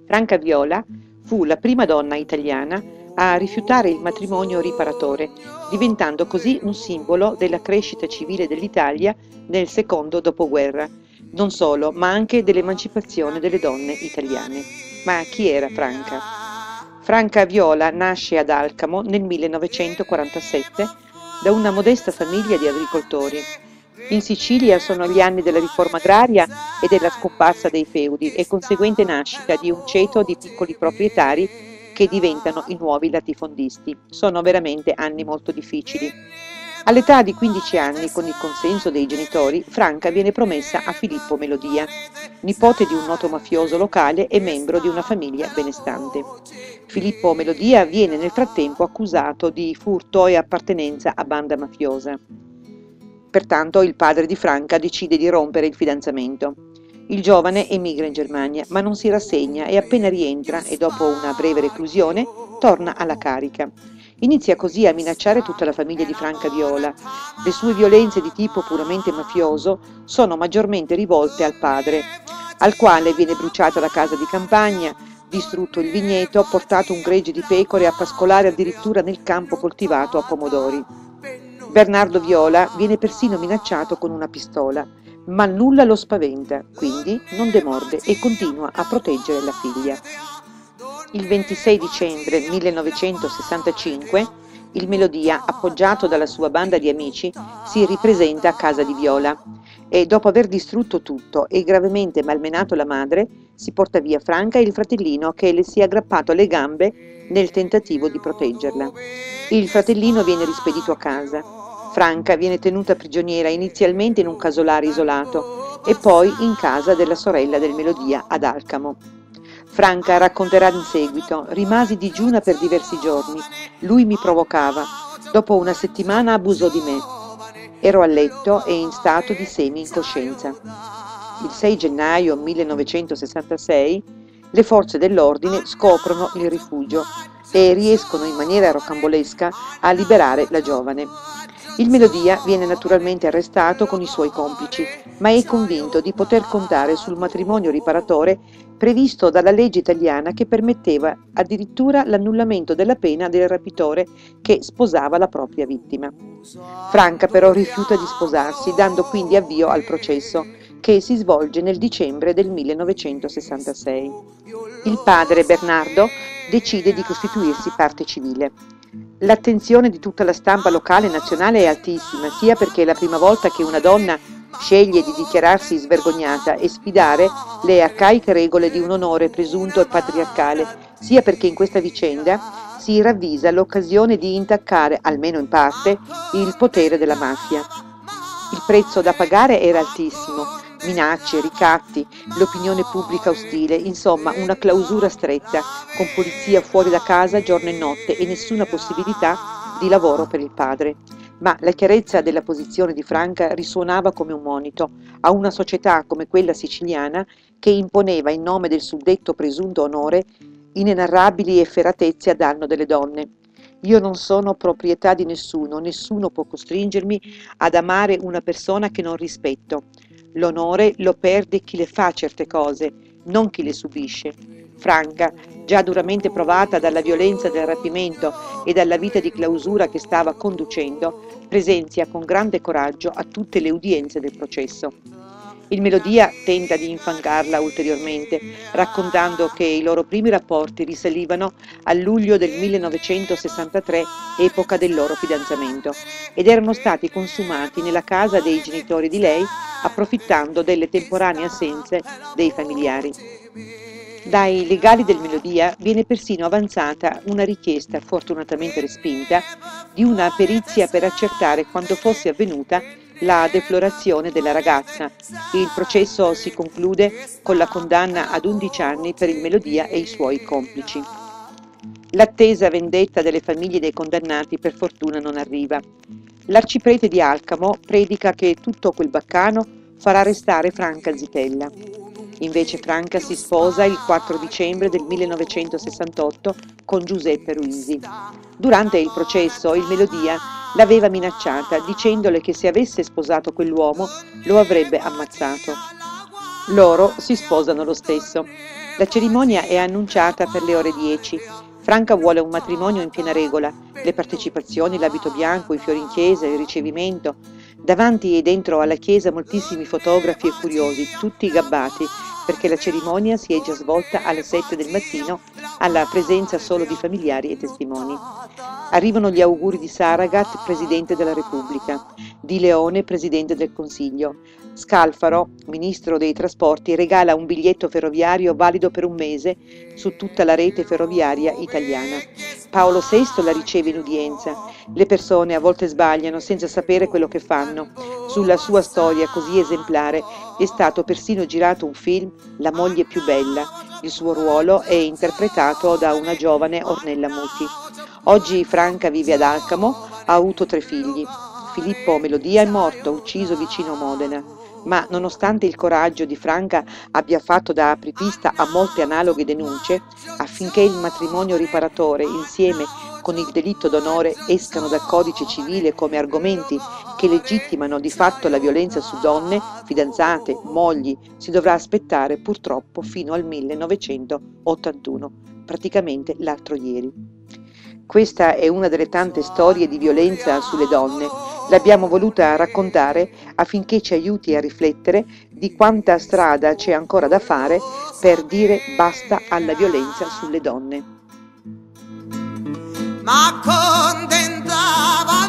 Franca Viola fu la prima donna italiana a rifiutare il matrimonio riparatore, diventando così un simbolo della crescita civile dell'Italia nel secondo dopoguerra. Non solo, ma anche dell'emancipazione delle donne italiane. Ma chi era Franca? Franca Viola nasce ad Alcamo nel 1947 da una modesta famiglia di agricoltori. In Sicilia sono gli anni della riforma agraria e della scomparsa dei feudi e conseguente nascita di un ceto di piccoli proprietari che diventano i nuovi latifondisti. Sono veramente anni molto difficili. All'età di 15 anni, con il consenso dei genitori, Franca viene promessa a Filippo Melodia, nipote di un noto mafioso locale e membro di una famiglia benestante. Filippo Melodia viene nel frattempo accusato di furto e appartenenza a banda mafiosa. Pertanto il padre di Franca decide di rompere il fidanzamento. Il giovane emigra in Germania, ma non si rassegna e appena rientra, e dopo una breve reclusione, torna alla carica. Inizia così a minacciare tutta la famiglia di Franca Viola. Le sue violenze di tipo puramente mafioso sono maggiormente rivolte al padre, al quale viene bruciata la casa di campagna, distrutto il vigneto, portato un gregge di pecore a pascolare addirittura nel campo coltivato a pomodori. Bernardo Viola viene persino minacciato con una pistola, ma nulla lo spaventa, quindi non demorde e continua a proteggere la figlia. Il 26 dicembre 1965 il Melodia, appoggiato dalla sua banda di amici, si ripresenta a casa di Viola e, dopo aver distrutto tutto e gravemente malmenato la madre, si porta via Franca e il fratellino che le si è aggrappato alle gambe nel tentativo di proteggerla. Il fratellino viene rispedito a casa. Franca viene tenuta prigioniera inizialmente in un casolare isolato e poi in casa della sorella del Melodia ad Alcamo. Franca racconterà in seguito: rimasi digiuna per diversi giorni, lui mi provocava, dopo una settimana abusò di me. Ero a letto e in stato di semi-incoscienza. Il 6 gennaio 1966 le forze dell'ordine scoprono il rifugio e riescono in maniera rocambolesca a liberare la giovane. Il Melodia viene naturalmente arrestato con i suoi complici, ma è convinto di poter contare sul matrimonio riparatore previsto dalla legge italiana che permetteva addirittura l'annullamento della pena del rapitore che sposava la propria vittima. Franca però rifiuta di sposarsi, dando quindi avvio al processo, che si svolge nel dicembre del 1966. Il padre Bernardo decide di costituirsi parte civile. L'attenzione di tutta la stampa locale e nazionale è altissima, sia perché è la prima volta che una donna sceglie di dichiararsi svergognata e sfidare le arcaiche regole di un onore presunto e patriarcale, sia perché in questa vicenda si ravvisa l'occasione di intaccare, almeno in parte, il potere della mafia. Il prezzo da pagare era altissimo: minacce, ricatti, l'opinione pubblica ostile, insomma una clausura stretta, con polizia fuori da casa giorno e notte e nessuna possibilità di lavoro per il padre. Ma la chiarezza della posizione di Franca risuonava come un monito a una società come quella siciliana che imponeva, in nome del suddetto presunto onore, inenarrabili efferatezze a danno delle donne. Io non sono proprietà di nessuno, nessuno può costringermi ad amare una persona che non rispetto. L'onore lo perde chi le fa certe cose, non chi le subisce. Franca, già duramente provata dalla violenza del rapimento e dalla vita di clausura che stava conducendo, presenzia con grande coraggio a tutte le udienze del processo. Il Melodia tenta di infangarla ulteriormente, raccontando che i loro primi rapporti risalivano a luglio del 1963, epoca del loro fidanzamento, ed erano stati consumati nella casa dei genitori di lei, approfittando delle temporanee assenze dei familiari. Dai legali del Melodia viene persino avanzata una richiesta, fortunatamente respinta, di una perizia per accertare quando fosse avvenuta la deflorazione della ragazza. Il processo si conclude con la condanna ad 11 anni per il Melodia e i suoi complici. L'attesa vendetta delle famiglie dei condannati per fortuna non arriva. L'arciprete di Alcamo predica che tutto quel baccano farà restare Franca zitella. Invece Franca si sposa il 4 dicembre del 1968 con Giuseppe Ruisi. Durante il processo il Melodia l'aveva minacciata dicendole che se avesse sposato quell'uomo lo avrebbe ammazzato. Loro si sposano lo stesso. La cerimonia è annunciata per le ore 10. Franca vuole un matrimonio in piena regola, le partecipazioni, l'abito bianco, i fiori in chiesa, il ricevimento. Davanti e dentro alla chiesa moltissimi fotografi e curiosi, tutti gabbati, perché la cerimonia si è già svolta alle 7 del mattino alla presenza solo di familiari e testimoni. Arrivano gli auguri di Saragat, Presidente della Repubblica, Di Leone, Presidente del Consiglio. Scalfaro, Ministro dei Trasporti, regala un biglietto ferroviario valido per un mese su tutta la rete ferroviaria italiana. Paolo VI la riceve in udienza. Le persone a volte sbagliano senza sapere quello che fanno. Sulla sua storia così esemplare è stato persino girato un film, La moglie più bella. Il suo ruolo è interpretato da una giovane Ornella Muti. Oggi Franca vive ad Alcamo, ha avuto 3 figli. Filippo Melodia è morto, ucciso vicino a Modena. Ma nonostante il coraggio di Franca abbia fatto da apripista a molte analoghe denunce, affinché il matrimonio riparatore insieme con il delitto d'onore escano dal codice civile come argomenti che legittimano di fatto la violenza su donne, fidanzate, mogli, si dovrà aspettare purtroppo fino al 1981, praticamente l'altro ieri. Questa è una delle tante storie di violenza sulle donne. L'abbiamo voluta raccontare affinché ci aiuti a riflettere di quanta strada c'è ancora da fare per dire basta alla violenza sulle donne. Ma contentava